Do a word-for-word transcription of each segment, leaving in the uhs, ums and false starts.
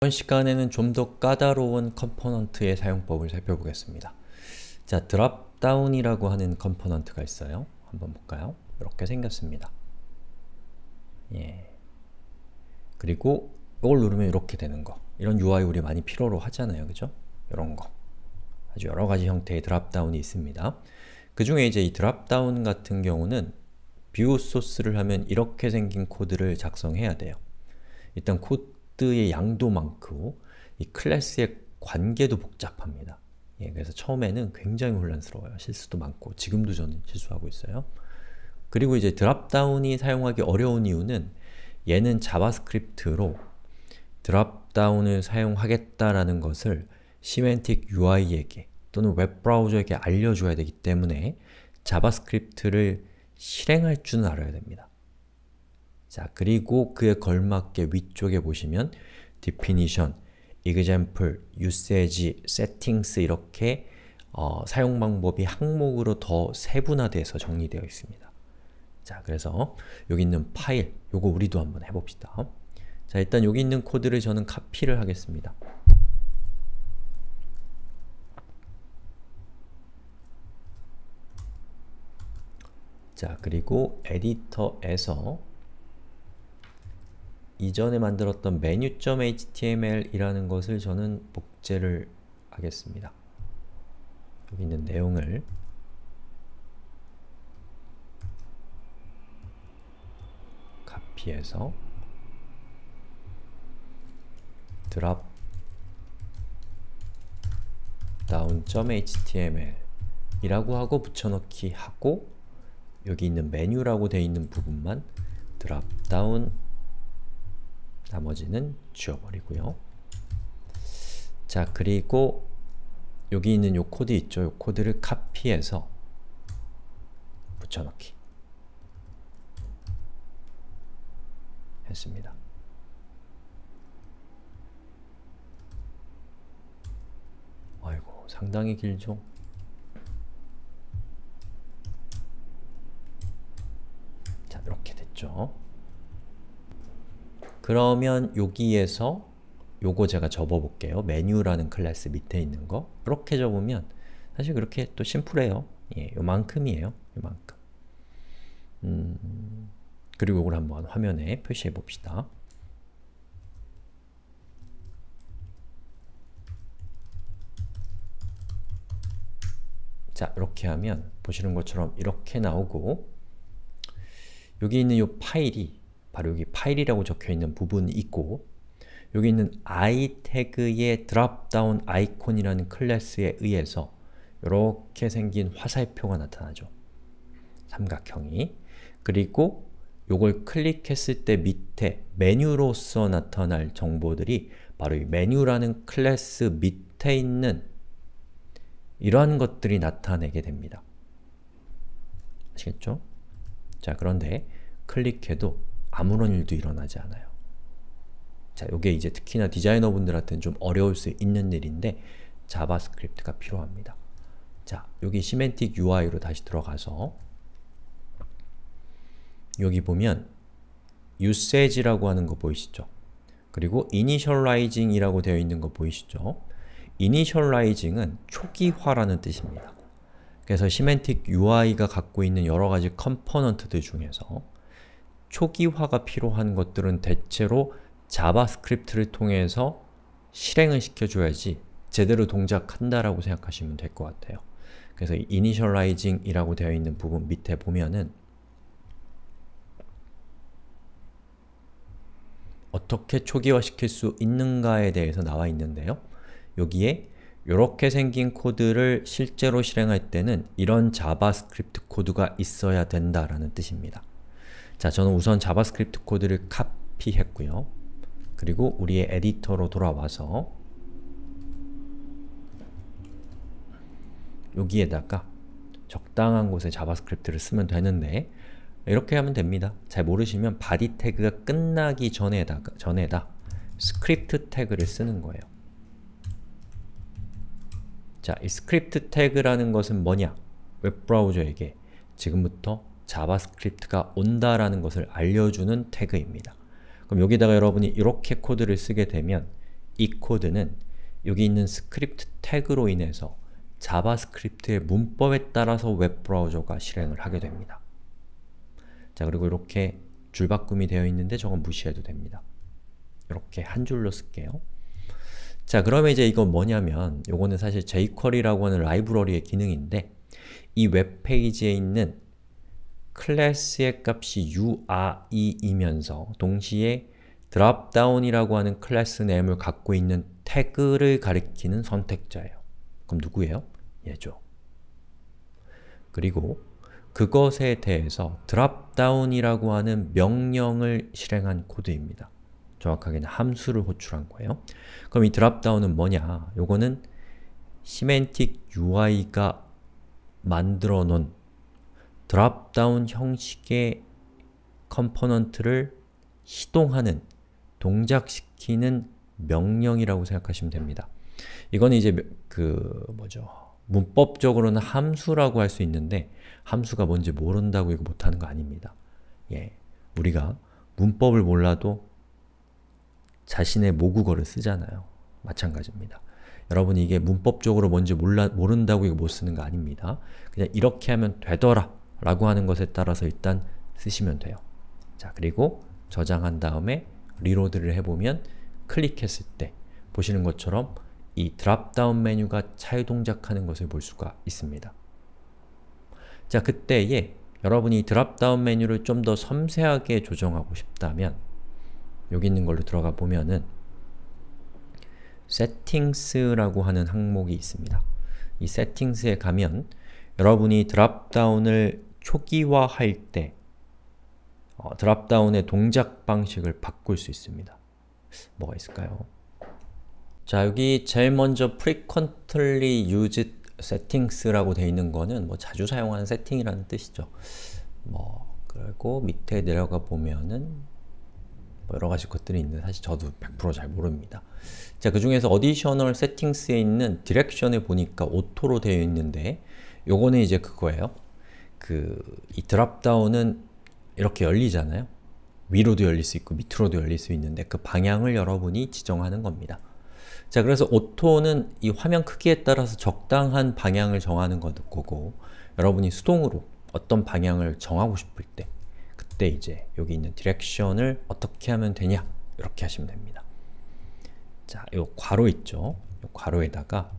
이번 시간에는 좀 더 까다로운 컴포넌트의 사용법을 살펴보겠습니다. 자, 드롭다운이라고 하는 컴포넌트가 있어요. 한번 볼까요? 이렇게 생겼습니다. 예. 그리고 이걸 누르면 이렇게 되는 거. 이런 유아이 우리 많이 필요로 하잖아요. 그죠? 이런 거. 아주 여러 가지 형태의 드롭다운이 있습니다. 그 중에 이제 이 드롭다운 같은 경우는 뷰 소스를 하면 이렇게 생긴 코드를 작성해야 돼요. 일단 코드의 양도 많고 이 클래스의 관계도 복잡합니다. 예, 그래서 처음에는 굉장히 혼란스러워요. 실수도 많고 지금도 저는 실수하고 있어요. 그리고 이제 드롭다운이 사용하기 어려운 이유는 얘는 자바스크립트로 드롭다운을 사용하겠다라는 것을 시멘틱 유아이에게 또는 웹브라우저에게 알려줘야 되기 때문에 자바스크립트를 실행할 줄은 알아야 됩니다. 자, 그리고 그에 걸맞게 위쪽에 보시면 definition, example, usage, settings 이렇게 어, 사용 방법이 항목으로 더 세분화돼서 정리되어 있습니다. 자, 그래서 여기 있는 파일, 요거 우리도 한번 해봅시다. 자, 일단 여기 있는 코드를 저는 카피를 하겠습니다. 자, 그리고 에디터에서 이전에 만들었던 메뉴.html 이라는 것을 저는 복제를 하겠습니다. 여기 있는 내용을 카피해서 drop-down.html 이라고 하고 붙여넣기 하고 여기 있는 메뉴라고 되어 있는 부분만 drop-down 나머지는 지워버리고요. 자, 그리고 여기 있는 요 코드 있죠? 요 코드를 카피해서 붙여넣기 했습니다. 아이고, 상당히 길죠? 자, 이렇게 됐죠? 그러면 여기에서 요거 제가 접어볼게요. 메뉴라는 클래스 밑에 있는 거. 이렇게 접으면 사실 그렇게 또 심플해요. 예, 요만큼이에요. 요만큼. 음, 그리고 이걸 한번 화면에 표시해 봅시다. 자, 이렇게 하면 보시는 것처럼 이렇게 나오고 여기 있는 요 파일이 바로 여기 파일이라고 적혀있는 부분이 있고 여기 있는 i 태그의 드롭다운 아이콘이라는 클래스에 의해서 이렇게 생긴 화살표가 나타나죠. 삼각형이. 그리고 요걸 클릭했을 때 밑에 메뉴로서 나타날 정보들이 바로 이 메뉴라는 클래스 밑에 있는 이러한 것들이 나타내게 됩니다. 아시겠죠? 자, 그런데 클릭해도 아무런 일도 일어나지 않아요. 자, 요게 이제 특히나 디자이너분들한테는 좀 어려울 수 있는 일인데 자바스크립트가 필요합니다. 자, 여기 시멘틱 유아이로 다시 들어가서 여기 보면 usage라고 하는 거 보이시죠? 그리고 initializing 이라고 되어 있는 거 보이시죠? initializing은 초기화라는 뜻입니다. 그래서 시멘틱 유아이가 갖고 있는 여러 가지 컴포넌트들 중에서 초기화가 필요한 것들은 대체로 자바스크립트를 통해서 실행을 시켜줘야지 제대로 동작한다라고 생각하시면 될 것 같아요. 그래서 이 initializing 이라고 되어 있는 부분 밑에 보면은 어떻게 초기화시킬 수 있는가에 대해서 나와 있는데요. 여기에 이렇게 생긴 코드를 실제로 실행할 때는 이런 자바스크립트 코드가 있어야 된다라는 뜻입니다. 자, 저는 우선 자바스크립트 코드를 카피했고요. 그리고 우리의 에디터로 돌아와서 여기에다가 적당한 곳에 자바스크립트를 쓰면 되는데 이렇게 하면 됩니다. 잘 모르시면 body 태그가 끝나기 전에다가, 전에다 스크립트 태그를 쓰는 거예요. 자, 이 스크립트 태그라는 것은 뭐냐? 웹브라우저에게 지금부터 자바스크립트가 온다라는 것을 알려주는 태그입니다. 그럼 여기다가 여러분이 이렇게 코드를 쓰게 되면 이 코드는 여기 있는 스크립트 태그로 인해서 자바스크립트의 문법에 따라서 웹브라우저가 실행을 하게 됩니다. 자, 그리고 이렇게 줄바꿈이 되어 있는데 저건 무시해도 됩니다. 이렇게 한 줄로 쓸게요. 자, 그러면 이제 이건 뭐냐면 요거는 사실 제이쿼리라고 하는 라이브러리의 기능인데 이 웹페이지에 있는 클래스의 값이 유아이이면서 동시에 드랍다운이라고 하는 클래스 네임을 갖고 있는 태그를 가리키는 선택자예요. 그럼 누구예요? 얘죠. 그리고 그것에 대해서 드랍다운이라고 하는 명령을 실행한 코드입니다. 정확하게는 함수를 호출한 거예요. 그럼 이 드랍다운은 뭐냐? 요거는 시멘틱 유아이가 만들어 놓은 드랍다운 형식의 컴포넌트를 시동하는, 동작시키는 명령이라고 생각하시면 됩니다. 이건 이제 그 뭐죠? 문법적으로는 함수라고 할 수 있는데 함수가 뭔지 모른다고 이거 못하는 거 아닙니다. 예, 우리가 문법을 몰라도 자신의 모국어를 쓰잖아요. 마찬가지입니다. 여러분이 이게 문법적으로 뭔지 몰라, 모른다고 이거 못 쓰는 거 아닙니다. 그냥 이렇게 하면 되더라 라고 하는 것에 따라서 일단 쓰시면 돼요. 자, 그리고 저장한 다음에 리로드를 해보면 클릭했을 때 보시는 것처럼 이 드랍다운 메뉴가 자유동작하는 것을 볼 수가 있습니다. 자, 그때에 여러분이 드랍다운 메뉴를 좀 더 섬세하게 조정하고 싶다면 여기 있는 걸로 들어가 보면은 Settings라고 하는 항목이 있습니다. 이 Settings에 가면 여러분이 드랍다운을 초기화할 때 어, 드랍다운의 동작 방식을 바꿀 수 있습니다. 뭐가 있을까요? 자, 여기 제일 먼저 frequently used settings라고 되어 있는 거는 뭐 자주 사용하는 세팅이라는 뜻이죠. 뭐 그리고 밑에 내려가 보면은 뭐 여러 가지 것들이 있는데 사실 저도 백 퍼센트 잘 모릅니다. 자, 그 중에서 additional settings에 있는 direction을 보니까 오토로 되어 있는데 요거는 이제 그거예요. 그 이 드랍다운은 이렇게 열리잖아요. 위로도 열릴 수 있고 밑으로도 열릴 수 있는데 그 방향을 여러분이 지정하는 겁니다. 자, 그래서 오토는 이 화면 크기에 따라서 적당한 방향을 정하는 거고 여러분이 수동으로 어떤 방향을 정하고 싶을 때 그때 이제 여기 있는 디렉션을 어떻게 하면 되냐 이렇게 하시면 됩니다. 자, 요 괄호 있죠? 요 괄호에다가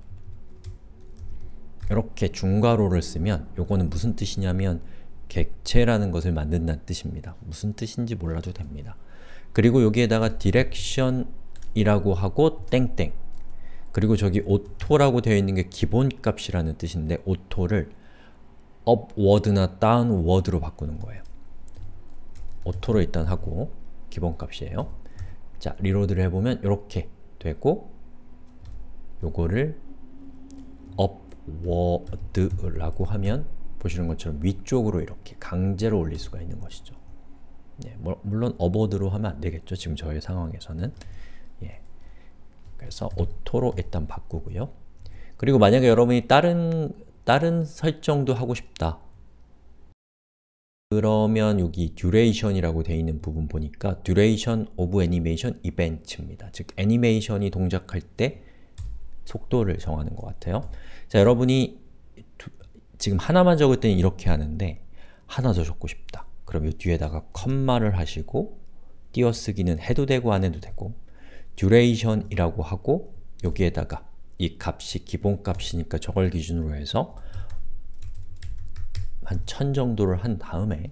이렇게 중괄호를 쓰면 요거는 무슨 뜻이냐면 객체라는 것을 만든다는 뜻입니다. 무슨 뜻인지 몰라도 됩니다. 그리고 여기에다가 디렉션이라고 하고 땡땡 그리고 저기 오토라고 되어 있는 게 기본값이라는 뜻인데 오토를 upward나 downward로 바꾸는 거예요. 오토로 일단 하고 기본값이에요. 자, 리로드를 해보면 이렇게 되고 요거를 upward라고 하면 보시는 것처럼 위쪽으로 이렇게 강제로 올릴 수가 있는 것이죠. 예, 뭐, 물론 upward로 하면 안 되겠죠. 지금 저의 상황에서는. 예, 그래서 오토로 일단 바꾸고요. 그리고 만약에 여러분이 다른 다른 설정도 하고 싶다. 그러면 여기 duration이라고 되어 있는 부분 보니까 duration of animation event입니다. 즉 애니메이션이 동작할 때 속도를 정하는 것 같아요. 자, 여러분이 두, 지금 하나만 적을 때는 이렇게 하는데 하나 더 적고 싶다. 그럼 이 뒤에다가 컴마를 하시고 띄어쓰기는 해도 되고 안 해도 되고 duration이라고 하고 여기에다가 이 값이 기본값이니까 저걸 기준으로 해서 한 천 정도를 한 다음에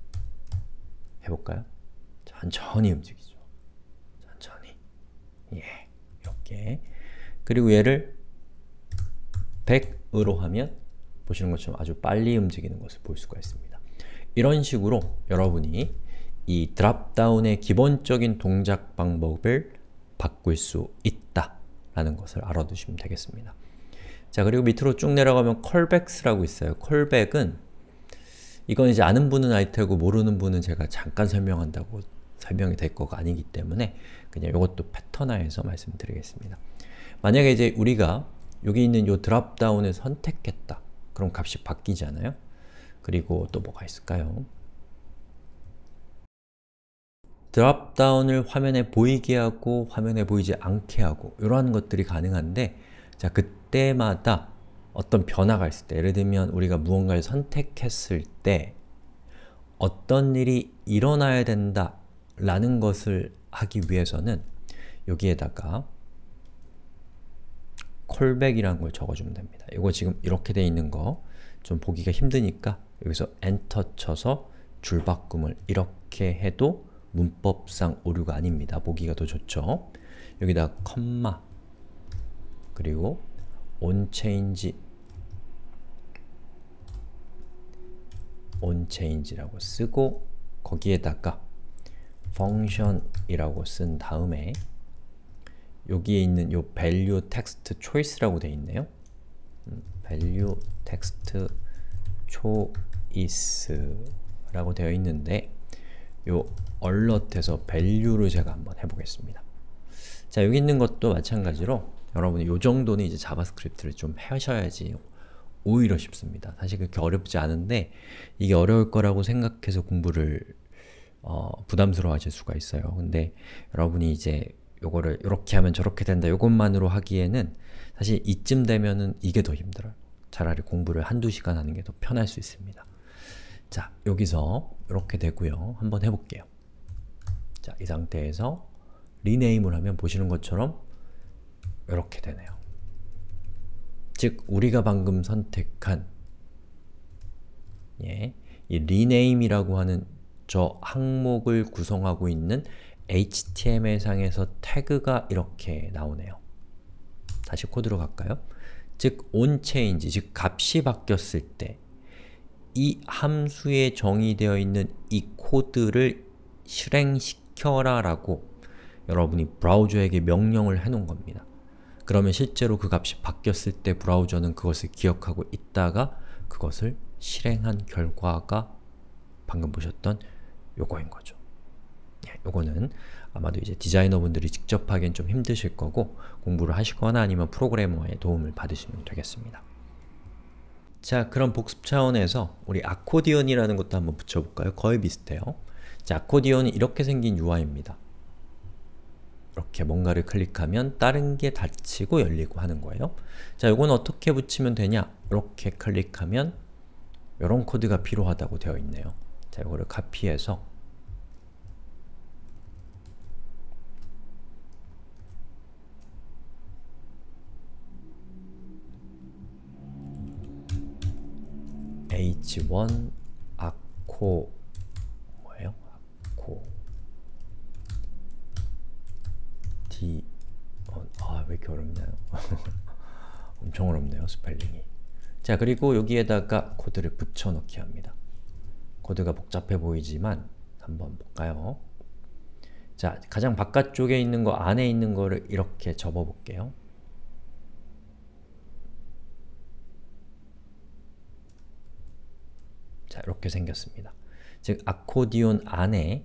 해볼까요? 천천히 움직이죠. 천천히. 예, 이렇게. 그리고 얘를 백으로 하면 보시는 것처럼 아주 빨리 움직이는 것을 볼 수가 있습니다. 이런 식으로 여러분이 이 드랍다운의 기본적인 동작 방법을 바꿀 수 있다 라는 것을 알아두시면 되겠습니다. 자, 그리고 밑으로 쭉 내려가면 callbacks라고 있어요. callback은 이건 이제 아는 분은 알 테고 모르는 분은 제가 잠깐 설명한다고 설명이 될 거가 아니기 때문에 그냥 이것도 패턴화해서 말씀드리겠습니다. 만약에 이제 우리가 여기 있는 이 드랍다운을 선택했다. 그럼 값이 바뀌잖아요. 그리고 또 뭐가 있을까요? 드롭다운을 화면에 보이게 하고 화면에 보이지 않게 하고 이러한 것들이 가능한데 자 그때마다 어떤 변화가 있을 때, 예를 들면 우리가 무언가를 선택했을 때 어떤 일이 일어나야 된다 라는 것을 하기 위해서는 여기에다가 콜백이라는 걸 적어주면 됩니다. 이거 지금 이렇게 돼 있는 거 좀 보기가 힘드니까 여기서 엔터 쳐서 줄바꿈을 이렇게 해도 문법상 오류가 아닙니다. 보기가 더 좋죠? 여기다 컴마 그리고 onChange onChange라고 쓰고 거기에다가 function이라고 쓴 다음에 여기에 있는 요 value text choice라고 되어 있네요. 음, value text choice라고 되어 있는데 요 alert에서 value를 제가 한번 해보겠습니다. 자, 여기 있는 것도 마찬가지로 여러분이 요 정도는 이제 자바스크립트를 좀 하셔야지 오히려 쉽습니다. 사실 그렇게 어렵지 않은데 이게 어려울 거라고 생각해서 공부를 어, 부담스러워 하실 수가 있어요. 근데 여러분이 이제 요거를 이렇게 하면 저렇게 된다 요것만으로 하기에는 사실 이쯤 되면은 이게 더 힘들어요. 차라리 공부를 한두 시간 하는 게 더 편할 수 있습니다. 자, 여기서 이렇게 되고요. 한번 해볼게요. 자, 이 상태에서 리네임을 하면 보시는 것처럼 이렇게 되네요. 즉, 우리가 방금 선택한 예, 이 리네임이라고 하는 저 항목을 구성하고 있는 에이치티엠엘상에서 태그가 이렇게 나오네요. 다시 코드로 갈까요? 즉, onChange, 즉 값이 바뀌었을 때 이 함수에 정의되어 있는 이 코드를 실행시켜라 라고 여러분이 브라우저에게 명령을 해놓은 겁니다. 그러면 실제로 그 값이 바뀌었을 때 브라우저는 그것을 기억하고 있다가 그것을 실행한 결과가 방금 보셨던 요거인 거죠. 예, 요거는 아마도 이제 디자이너분들이 직접 하기엔 좀 힘드실 거고 공부를 하시거나 아니면 프로그래머의 도움을 받으시면 되겠습니다. 자, 그럼 복습 차원에서 우리 아코디언이라는 것도 한번 붙여볼까요? 거의 비슷해요. 자, 아코디언이 이렇게 생긴 유아이입니다. 이렇게 뭔가를 클릭하면 다른 게 닫히고 열리고 하는 거예요. 자, 이건 어떻게 붙이면 되냐? 이렇게 클릭하면 이런 코드가 필요하다고 되어 있네요. 자, 이거를 카피해서 에이치 원 아코 뭐예요? 아코 D 어, 아, 왜 이렇게 어렵나요? 엄청 어렵네요, 스펠링이. 자, 그리고 여기에다가 코드를 붙여넣기 합니다. 코드가 복잡해 보이지만 한번 볼까요? 자, 가장 바깥쪽에 있는 거, 안에 있는 거를 이렇게 접어 볼게요. 자, 이렇게 생겼습니다. 즉, 아코디온 안에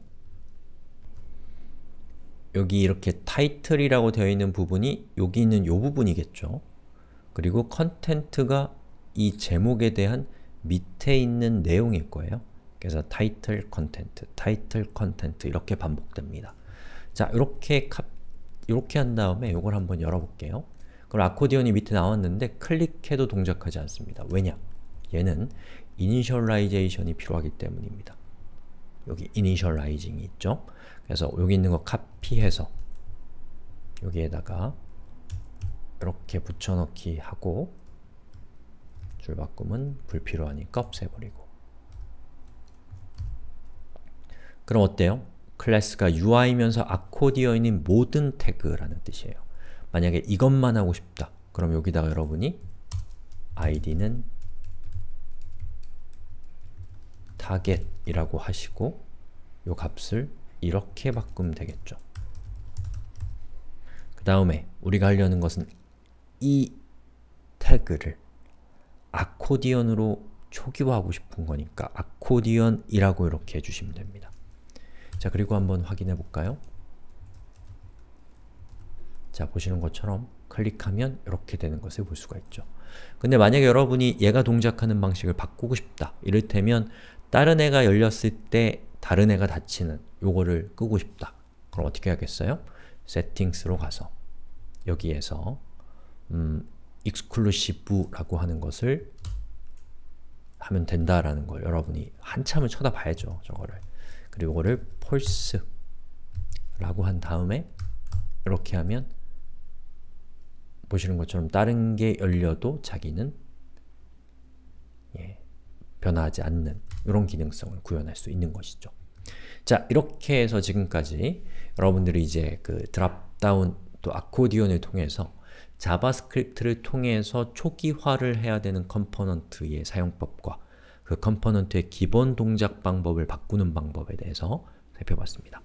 여기 이렇게 타이틀이라고 되어 있는 부분이 여기 있는 요 부분이겠죠. 그리고 컨텐트가 이 제목에 대한 밑에 있는 내용일 거예요. 그래서 타이틀 컨텐트, 타이틀 컨텐트 이렇게 반복됩니다. 자, 이렇게 카, 이렇게 한 다음에 이걸 한번 열어볼게요. 그럼 아코디언이 밑에 나왔는데 클릭해도 동작하지 않습니다. 왜냐? 얘는 이니셜라이제이션이 필요하기 때문입니다. 여기 이니셜라이징이 있죠? 그래서 여기 있는 거 카피해서 여기에다가 이렇게 붙여넣기 하고 줄바꿈은 불필요하니까 없애버리고. 그럼 어때요? 클래스가 유아이면서 아코디언인 모든 태그라는 뜻이에요. 만약에 이것만 하고 싶다. 그럼 여기다가 여러분이 아이디는 target이라고 하시고 요 값을 이렇게 바꾸면 되겠죠. 그 다음에 우리가 하려는 것은 이 태그를 아코디언으로 초기화하고 싶은 거니까 아코디언이라고 이렇게 해주시면 됩니다. 자, 그리고 한번 확인해 볼까요? 자, 보시는 것처럼 클릭하면 이렇게 되는 것을 볼 수가 있죠. 근데 만약에 여러분이 얘가 동작하는 방식을 바꾸고 싶다. 이를테면 다른 애가 열렸을 때 다른 애가 닫히는 요거를 끄고 싶다. 그럼 어떻게 하겠어요? Settings로 가서 여기에서 음, exclusive라고 하는 것을 하면 된다라는 걸 여러분이 한참을 쳐다봐야죠. 저거를. 그리고 이거를 false 라고 한 다음에 이렇게 하면 보시는 것처럼 다른 게 열려도 자기는 예, 변화하지 않는 이런 기능성을 구현할 수 있는 것이죠. 자, 이렇게 해서 지금까지 여러분들이 이제 그 드랍다운 또 아코디언을 통해서 자바스크립트를 통해서 초기화를 해야 되는 컴포넌트의 사용법과 그 컴포넌트의 기본 동작 방법을 바꾸는 방법에 대해서 살펴봤습니다.